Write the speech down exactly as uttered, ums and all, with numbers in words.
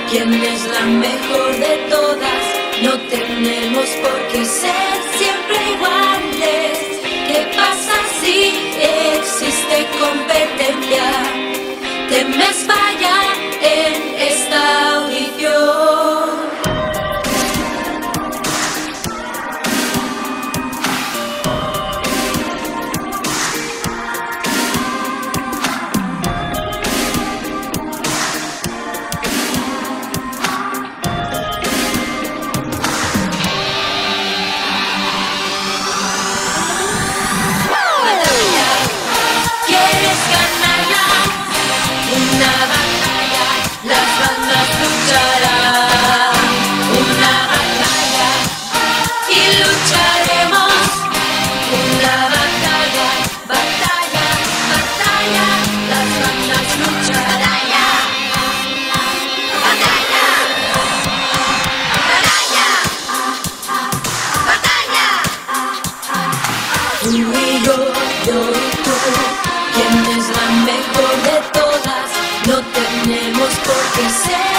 quién es la mejor de todas. No tenemos por qué ser siempre iguales. ¿Qué pasa si existe competencia? ¿Temes fallar en esta audición? Tú y yo, yo y tú, ¿quién es la mejor de todas? No tenemos por qué ser